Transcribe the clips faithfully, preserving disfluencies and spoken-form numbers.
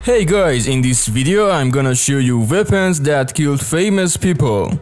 Hey guys, in this video I'm gonna show you weapons that killed famous people.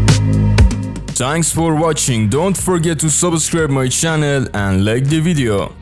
Thanks for watching. Don't forget to subscribe my channel and like the video.